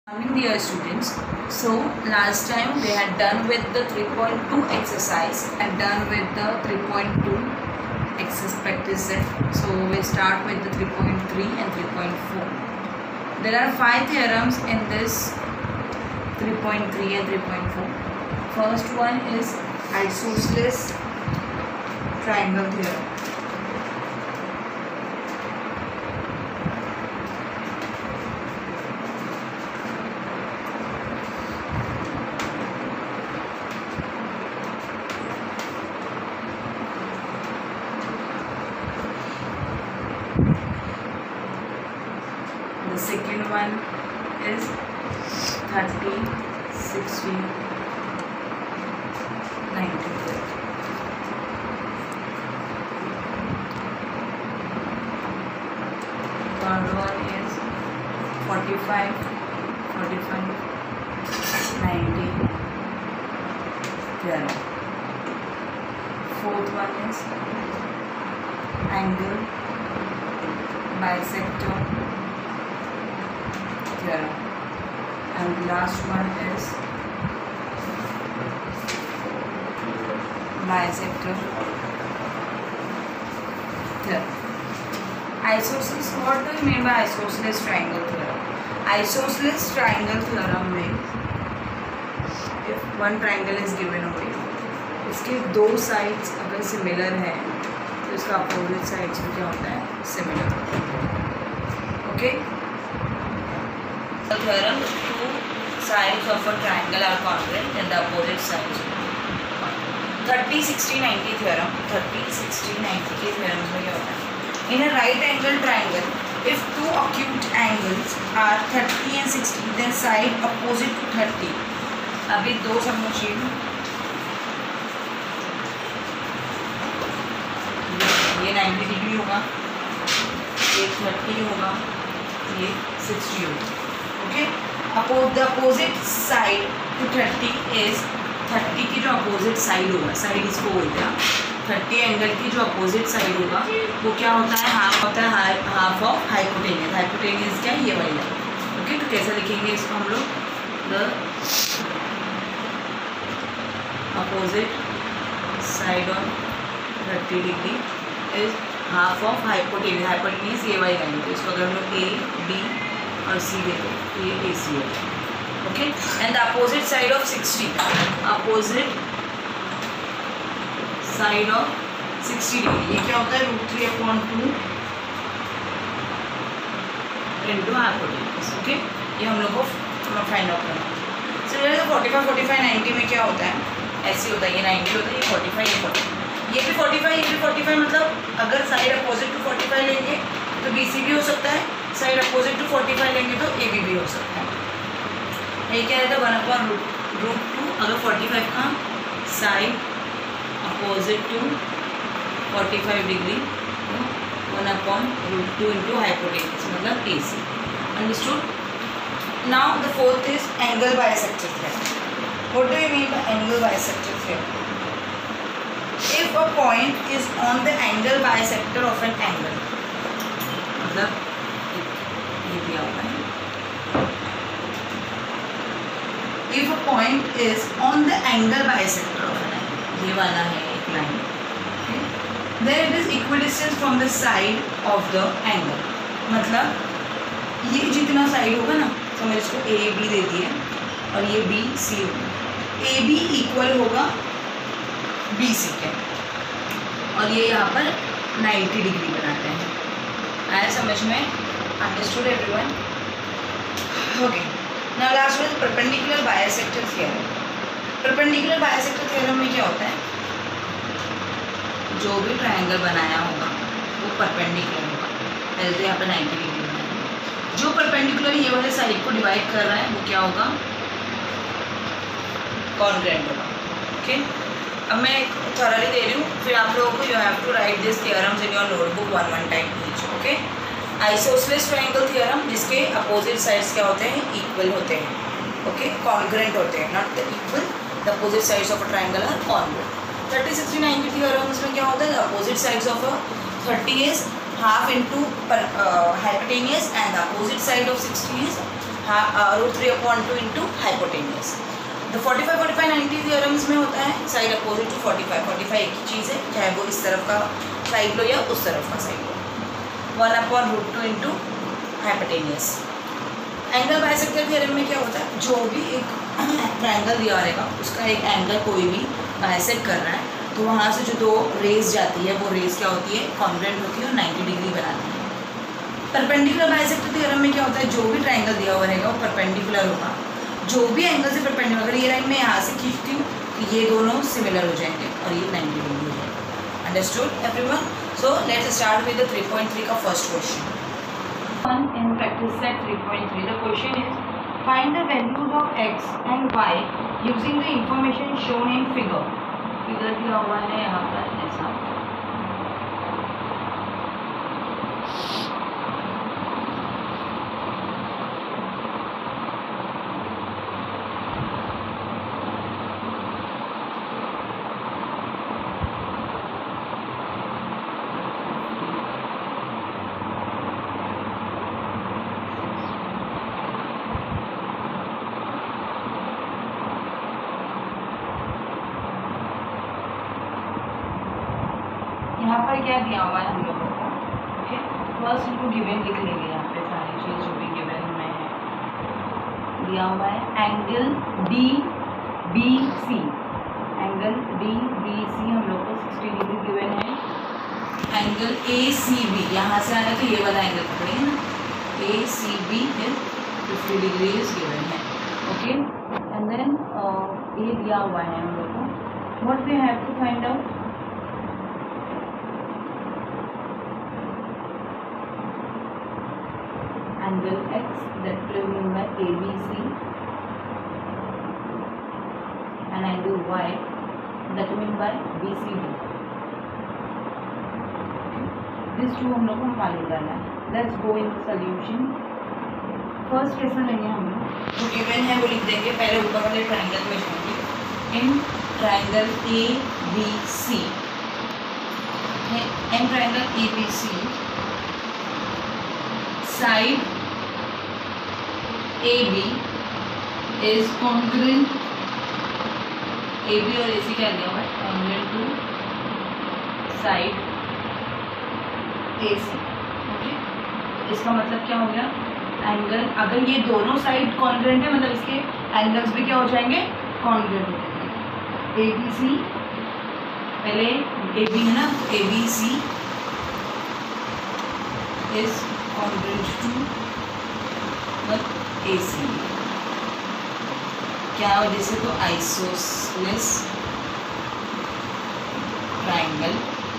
Morning dear students. So last time we had done with the 3.2 exercise and done with the 3.2 exercise practice set. So we start with the 3.3 and 3.4. There are 5 theorems in this 3.3 and 3.4. First one is isosceles triangle theorem. The second one is 30, 60, 90. Third one is 45, 45, 90. Theorem. Fourth one is angle bisector theorem, and the last one is bisector theorem. Isosceles, what do you mean by isosceles triangle theorem? Isosceles triangle theorem में if one triangle is given over here, इसके दो sides अगर similar है तो इसका opposite sides में क्या होता है? Similar. Okay? Theorem, two sides of a triangle are congruent and the opposite sides. 30, 60, 90 theorem. 30, 60, 90 के theorems में क्या होता है? In a right angle triangle, if two acute angles are 30 and 60, then side opposite to 30. अभी दो समोचिए. ये 90 degree होगा, ये 30 होगा, ये 60 होगा. Okay? The opposite side to 30 is 30 की जो opposite side होगा, side इसको बोलते हैं. 30 एंगल की जो opposite side होगा वो क्या होता है? Half of hypotenuse. हाइपोटेनियस क्या है? ये वाली लाइन. ओके, तो कैसे लिखेंगे इसको हम लोग? The opposite side of 30 degree is half of hypotenuse. Hypotenuse ये वाली लाइन है. तो इसको अगर हम लोग ए बी और सी देखो तो ये ए सी है. Okay, and the opposite side of 60, opposite side of 60 degree ये क्या होता है? √3/2 इंटू हाइपोटेनियस. ओके, ये हम लोग को फाइंड आउट करना है. सो ये 45, 45, 90 में क्या होता है? ऐसे होता है. ये 90 होता है, ये 45, ये 45, ये भी 45, ये भी 45. मतलब अगर साइड अपोजिट टू 45 लेंगे तो बी सी भी हो सकता है, साइड अपोजिट टू 45 लेंगे तो ए बी भी हो सकता है. ये क्या रहता है? 1/√2. अगर 45 का साइड अपोजिट टू 45 डिग्री तो 1/√2 इंटू हाइपोटेनियस मतलब A C. Understood? Now the fourth is angle bisector theorem. What do you mean by angle bisector theorem? If a point is on the angle bisector of an angle, मतलब ये दिया हुआ है. If a point is on the angle bisector of an angle, ये वाला है एक line. Then it is equidistant from the side of the angle. मतलब ये जितना साइड होगा ना, समझ इसको ए बी दे दिए और ये बी सी होगा. ए बी इक्वल होगा बी सी के, और ये यहाँ पर 90 डिग्री बनाते हैं. आया समझ में? Understood everyone? Okay, now last one perpendicular bisector theorem. Perpendicular bisector theorem में क्या होता है? जो भी ट्रायंगल बनाया होगा वो परपेंडिकुलर होगा. ऐसे यहाँ पर 90 डिग्री बनाया, जो परपेंडिकुलर ये वाले साइड को डिवाइड कर रहा है वो क्या होगा? कॉन्ग्रुएंट होगा. ओके, अब मैं थॉरली दे रही हूँ, फिर आप लोगों को you have to write this theorems in your notebook one time each. Okay, isosceles triangle theorem जिसके अपोजिट साइड्स क्या होते हैं? इक्वल होते हैं. ओके, कॉन्ग्रुएंट होते हैं, not the equal. The opposite sides of a triangle are congruent. 30, 60, 90 theorems में क्या होता है? The opposite sides of a 30 is half into hypotenuse and the opposite side of 60 is √3/2 into hypotenuse. तो 45, 45, 90 theorems में होता है साइड अपोजिट टू 45। 45 एक ही चीज़ है, चाहे वो इस तरफ का साइड लो या उस तरफ का साइड लो। 1/√2 into hypotenuse. Angle bisector theorem में क्या होता है, जो भी एक ट्रायंगल दिया रहेगा उसका एक एंगल कोई भी बाइसेक्ट कर रहा है तो वहाँ से जो दो रेज जाती है वो रेज क्या होती है, कॉन्ग्रुएंट होती है और 90 डिग्री बनाती है। परपेंडिकुलर बाइसेक्टर थ्योरम में क्या होता है, जो भी ट्रायंगल दिया हुआ रहेगा वो परपेंडिकुलर होगा, जो भी एंगल से परपेंडिकुलर। अगर ये लाइन में यहाँ से खींचती हूँ तो ये दोनों सिमिलर हो जाएंगे और ये 90 डिग्री हो जाएगा। Understood everyone? So let's start with the 3.3 का first question. In practice set 3.3, the question is find the values of x and y using the information shown in figure. Figure दिया हुआ है यहाँ पर ऐसा। यहाँ पर क्या दिया हुआ है हम लोगों को, ओके। फर्स्ट इनको गिवन लिख लेंगे, यहाँ पे सारी चीज़ जो भी गिवन में है दिया हुआ है। एंगल DBC, एंगल DBC हम लोग को 60 डिग्री गिवन है। एंगल ACB, यहाँ से आना तो ये वाला एंगल पकड़ेंगे ना, ACB है 50 डिग्री गिवन है, ओके। एंड देन ये दिया हुआ है हम लोग को। What we have to find out, angle x that represented by ABC and angle y that meant by BCD. These two हम लोग को मालूम करना है। Let's go in the solution. First question लेंगे हम लोग, जो गिवन है वो लिख देंगे। पहले ऊपर वाले ट्रायंगल में जाएंगे। In triangle ABC, in triangle ABC side AB is congruent, AB और AC क्या दिया हुआ है, congruent to side AC, okay. इसका मतलब क्या हो गया, एंगल अगर ये दोनों साइड कॉन्ग्रुएंट है मतलब इसके एंगल्स भी क्या हो जाएंगे, कॉन्ग्रुएंट हो जाएंगे। ABC पहले AB है ना, ABC is congruent to AC, क्या वजह से, तो आइसोसेलेस ट्रायंगल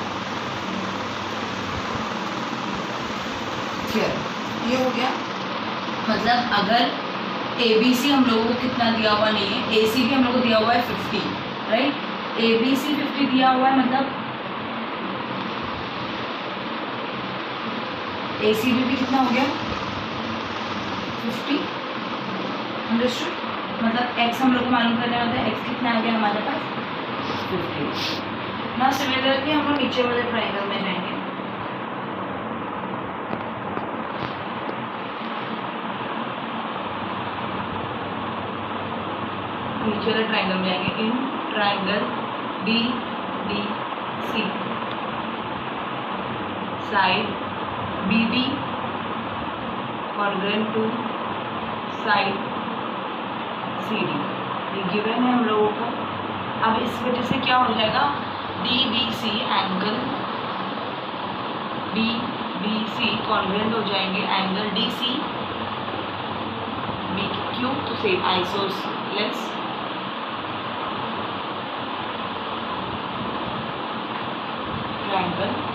थ्योरम। ये हो गया, मतलब अगर ABC हम लोगों को कितना दिया हुआ नहीं है, AC भी हम लोगों को दिया हुआ है 50, राइट। ABC 50 दिया हुआ है, मतलब ACB भी कितना हो गया, 50। अंडरस्टूड? मतलब x हम लोग को मालूम करना होता है, x कितना आ गया हमारे पास, 50। ना सिमिलरली हम लोग नीचे वाले ट्रायंगल में जाएंगे। नीचे वाले ट्रायंगल में जाएंगे। In triangle DDC side BD congruent to side CD, ये गिवन है हम लोगों को। अब इस वजह से क्या हो जाएगा, DBC एंगल DBC कॉन्ग्रुएंट हो जाएंगे एंगल DC BQ, तो सेम आइसोसेलेस ट्रायंगल,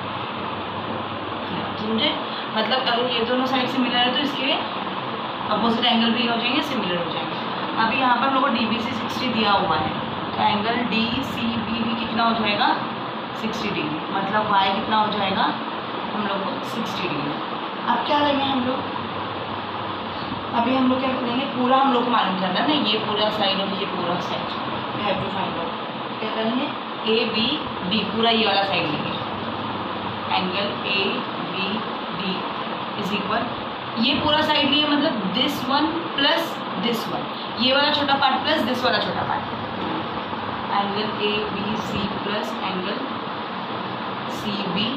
समझे? मतलब अगर ये दोनों साइड सिमिलर है तो इसके अपोजिट एंगल भी हो जाएंगे, सिमिलर हो जाएंगे। अभी यहाँ पर हम लोग को DBC 60 दिया हुआ है, तो एंगल DCB भी कितना हो जाएगा, 60 डिग्री, मतलब y कितना हो जाएगा हम लोग को 60 डिग्री। अब क्या लेंगे हम लोग, अभी हम लोग क्या करेंगे, पूरा हम लोग को मालूम करना है ना, ये पूरा साइड और ये पूरा side, we have to find out. क्या करेंगे, ABD पूरा ये वाला साइड लेंगे, एंगल ABD इज इक्वल ये पूरा साइड लिए मतलब this one plus this one, ये वाला छोटा पार्ट प्लस दिस वाला छोटा part, angle A B C plus angle C B,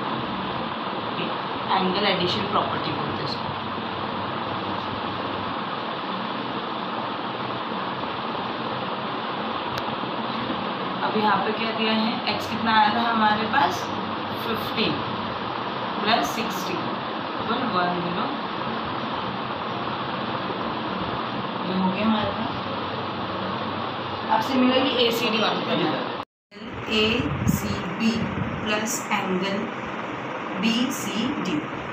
angle addition property बोलते हैं इसको। अब यहाँ पे क्या दिया है, x कितना आया था हमारे पास 15 प्लस 60 1 0, ये हो गया हमारे पास। अब सिमिलरली ए सी डी वाला करना है, A C B plus angle B C D,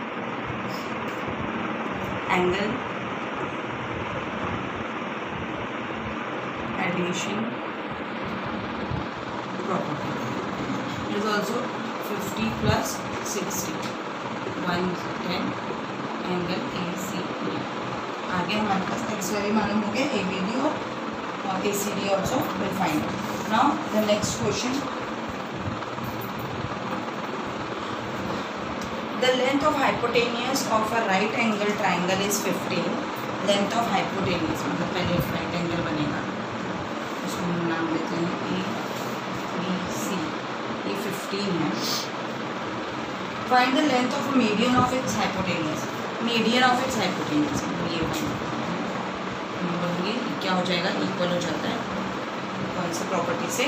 angle addition property is also 50 plus 60 110 angle A C D. आगे हमारे पास एक्स वाई मालूम हो गया, ए बी डी और A C D also will find. Now the next question, the length of hypotenuse of a right angle triangle is 15, length of hypotenuse मतलब पहले right angle बनेगा, उसको हम नाम देते हैं ए बी सी, ये 15 है। Find the length of median of its hypotenuse, median of its hypotenuse ये बोलेंगे क्या हो जाएगा, इक्वल हो जाता है कौन सी प्रॉपर्टी से,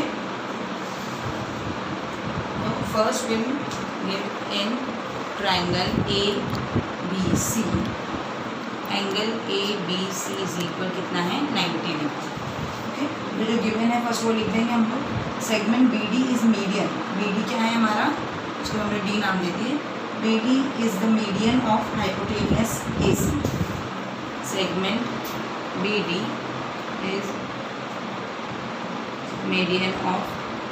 तो first will give in triangle A B C, angle A B C is equal कितना है 90 डिग्री। ओके, जो गिवन है फर्स्ट वो लिख देंगे हम लोग। Segment B D is median, B D क्या है हमारा, उसको हमने डी नाम दे दिए, B D is the median of hypotenuse A C, segment B D is median of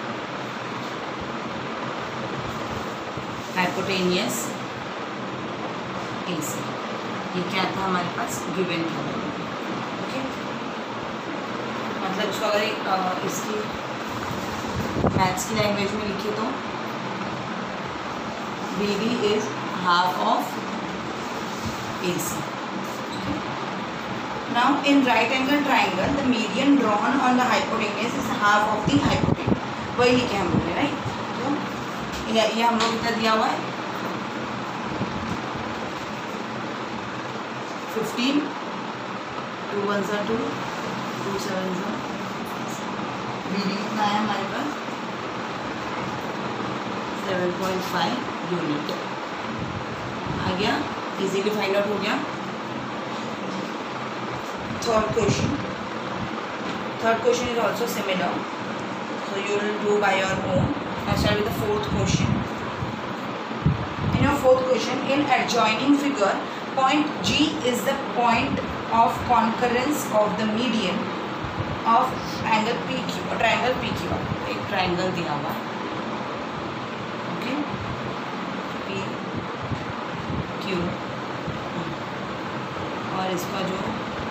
hypotenuse A C, ये क्या था हमारे पास गिवन था। ओके, मतलब इसको अगर इसकी मैथ्स की लैंग्वेज में लिखे तो B D is half of A C. Now in right angle triangle the median drawn on the hypotenuse is half of the hypotenuse, वही लिखे हम लोग ने, राइट। तो ये हम लोग कितना दिया हुआ है 15, 2 1 2 2 7 बी डी कितना है हमारे पास 7.5 यूनिट आ गया, इजीली फाइंड आउट हो गया। Third question is also similar, so you will do by your own. Now start with the fourth question. In your fourth question, in adjoining figure, point G is the point of concurrence of the median of angle PQ, triangle PQ, एक triangle दिया हुआ है, okay, PQ, और इसका जो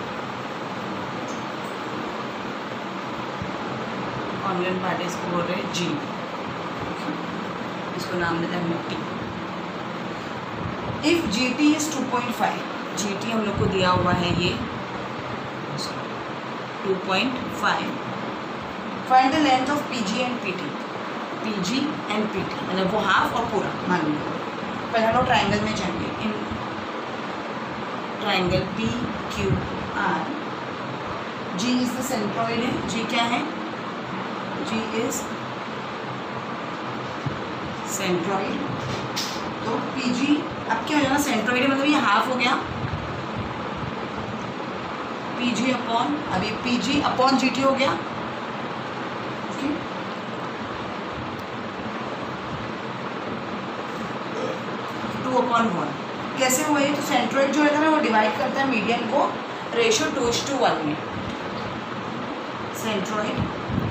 convent part है इसको बोल रहे हैं जी, इसको नाम देते हैं T. If G T is 2.5, G T हम लोग को दिया हुआ है ये 2.5, find the length of P G and P T, P G and P T मतलब वो हाफ और पूरा मान लो। पहले हम लोग ट्राइंगल में जाएंगे, in triangle P Q R, G is the centroid है, जी क्या है, G is सेंट्रॉइड, तो PG अब क्या हो जाएगा, सेंट्रॉइड है मतलब ये हाफ हो गया, PG अपॉन, अभी PG अपॉन GT हो गया, ओके, 2/1 कैसे हुआ ये, तो सेंट्रॉइड जो है ना वो डिवाइड करता है मीडियन को रेशियो 2:1 में, centroid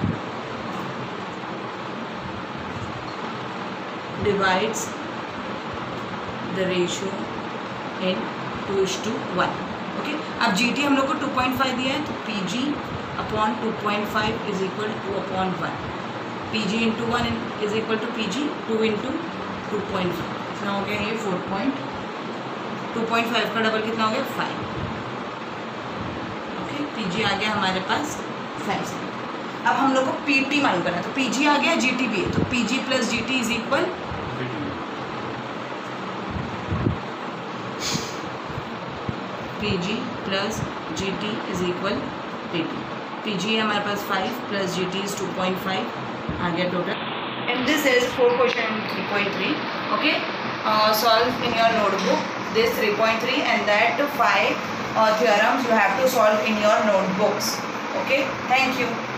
divides the ratio in 2:1। Okay, अब GT हम लोग को 2.5 दिया है, तो PG अपॉन 2.5 is equal 2/1, PG into 1 is equal to PG 2 into 2.5, इतना हो गया ये 4.5। 2.5 का डबल कितना हो गया 5। ओके, पीजी आ गया हमारे पास 5 से। अब हम लोग को पीटी मालूम करना है, तो पीजी आ गया, जीटी भी है, तो PG plus GT is equal PG plus GT is equal PT. PG है हमारे पास 5 प्लस जीटी इज 2.5 आ गया total. And this is 4 question 3.3। Okay, solve in your notebook this 3.3 and that 5 theorems you have to solve in your notebooks. Okay, thank you.